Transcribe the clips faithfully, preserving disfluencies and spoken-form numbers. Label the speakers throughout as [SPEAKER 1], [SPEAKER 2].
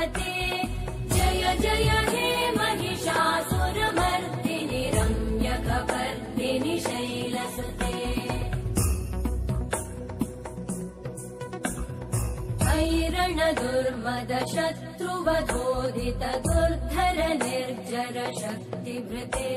[SPEAKER 1] महिषासुरमर्दिनीनाथाधिपते जय जय हे महिषासुरमर्दिनि रम्यकपर्दिनि शैलसुते ऐरणदुर्मद शत्रुवधोदित दुर्धर निर्जर शक्तिभृते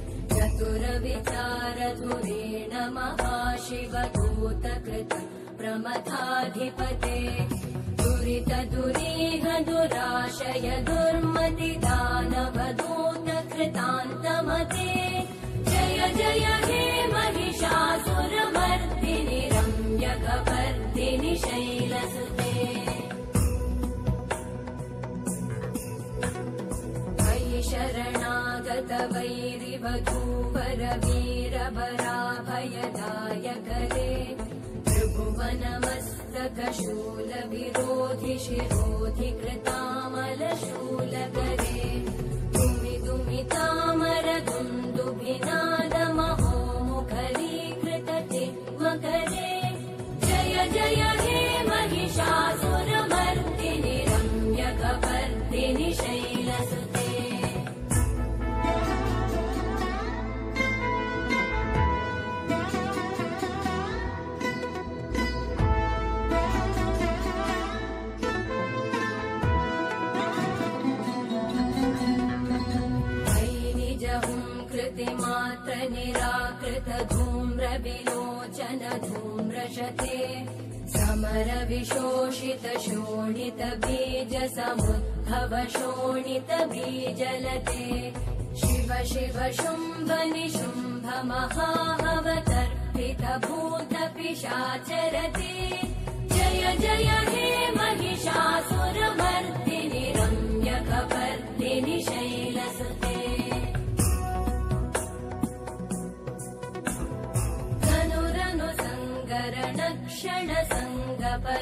[SPEAKER 1] चतुरविचारधुरेण महाशिवदूतकृत प्रमथाधिपते दुरित दुरीह दुराशय दुर्मति दानवदूत कृतान्तमते जय जय हे महिषासुरमर्दिनि रम्यकपर्दिनि शैलसुते शरणागत वैरिवधूवर वीरवराभयदायकरे त्रिभुवनमस्तकशूल विरोधि शिरोधि कृतामलशूलकरे दुमि दुमितामर दुन्दुभिनादमहो मुखरीकृत चिन्मकरे जय जय हे महिषासुरमर्दिनि रम्यकपर्दिनि शैलसुते मात्र निराकृत धूम्र विलोचन धूम्रशते समर विशोषित शोणित बीज समुद्भव शोणित बीजलते शिव शिव शुम्भ निशुम्भ महावतर्पित भूत पिशाचरते जय जय हे महिषासुरमर्दिनि रम्यकपर्दिनि शैलसुते क्षण संग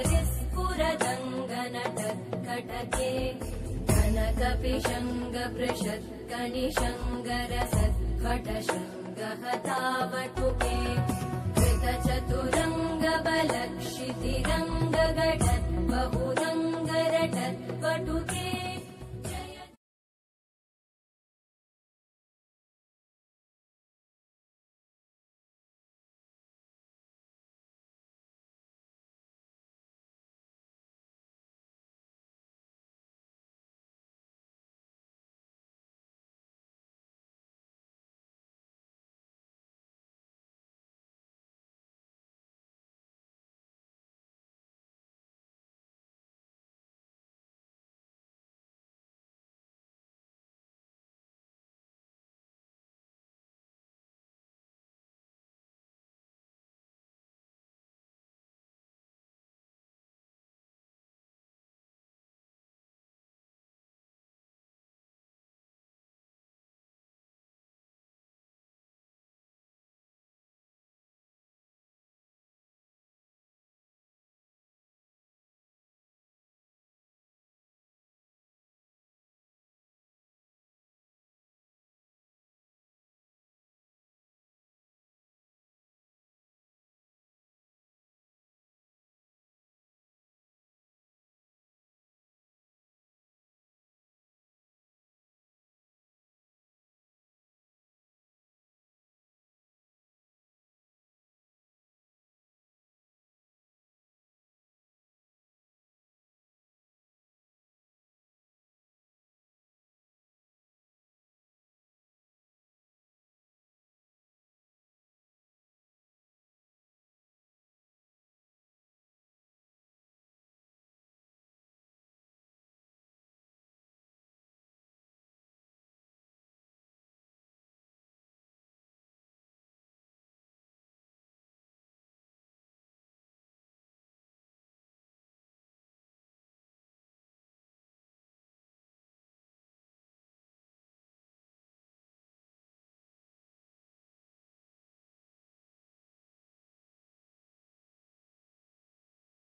[SPEAKER 1] परिस्फुरदङ्गनटत्कटके कनकपिशङ्ग पृषत्कणिशङ्ग रसत्कट शृङ्गहतावटुके कृतचतुरङ्ग बलक्षितिरङ्ग